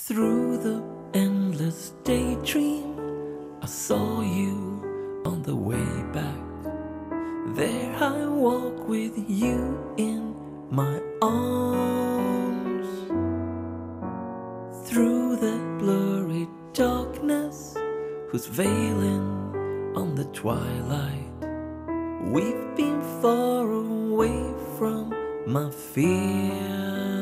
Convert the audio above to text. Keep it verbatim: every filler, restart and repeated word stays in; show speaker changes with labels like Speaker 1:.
Speaker 1: Through the endless daydream, I saw you on the way back. There I walk with you in my arms. Through the blurry darkness, who's veiling on the twilight, we've been far away from my fear.